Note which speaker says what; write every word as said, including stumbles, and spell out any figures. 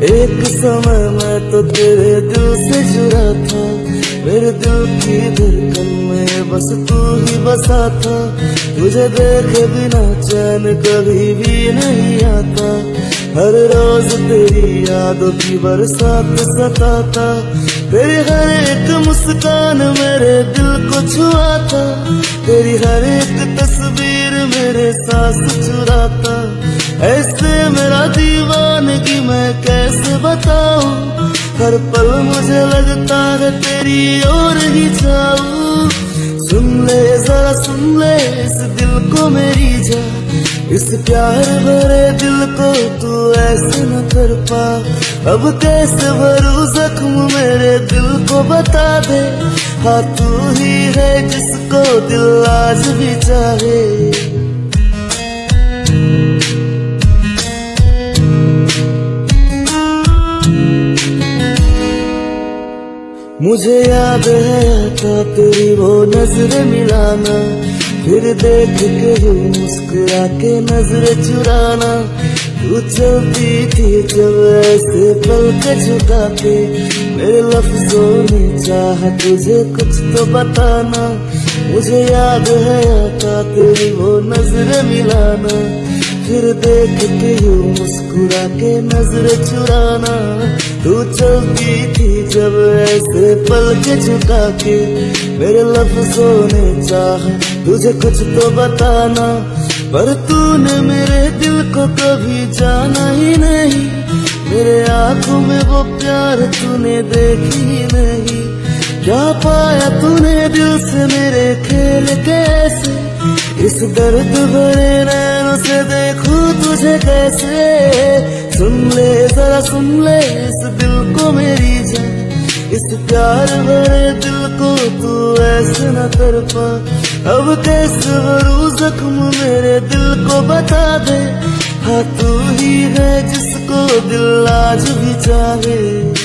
Speaker 1: एक समय मैं तो तेरे दिल से जुड़ा था, मेरे दिल की धड़कन में बस तू ही बसा था। तुझे देखे बिना चैन कभी भी नहीं आता, हर रोज तेरी यादों की बरसात सताता। तेरी हर एक मुस्कान मेरे दिल को छुआता, तेरी हर एक तस्वीर मेरे सांस चुराता। ऐसे मेरा दीवानगी मैं कैसे बताऊं, हर पल मुझे लगता है तेरी ओर ही जाऊं। सुन ले जरा सुन ले इस दिल को मेरी जा, इस प्यार भरे दिल को तू ऐसे न कर पा। अब कैसे भरूं जख्म मेरे दिल को बता दे, हाँ तू ही है जिसको दिल आज भी चाहे। मुझे याद है आता तेरी वो नजर मिलाना, फिर देख के ही मुस्कुरा के नजर चुराना। तू चलती थी जब ऐसे पल के झुका के, मेरे लफ्जों ने चाहा तुझे कुछ तो बताना। मुझे याद है आता तेरी वो नजर मिलाना, फिर देख के ही मुस्कुरा के नजर चुराना। तू चलती थी जब ऐसे पल के झुका के, मेरे लफ्जों ने चाहा तुझे कुछ तो बताना। पर तूने मेरे दिल को कभी जाना ही नहीं, मेरे आंखों में वो प्यार तूने देखी ही नहीं। क्या पाया तूने दिल से मेरे खेल कैसे, इस दर्द भरे नैनों से देखूं तुझे कैसे। सुन ले जरा सुन ले इस दिल को मेरी जान, इस प्यार भरे दिल को तू ऐसे न कर पा। अब कैसे भरूं जख्म मेरे दिल को बता दे, हाँ तू ही है जिसको दिल आज भी चाहे।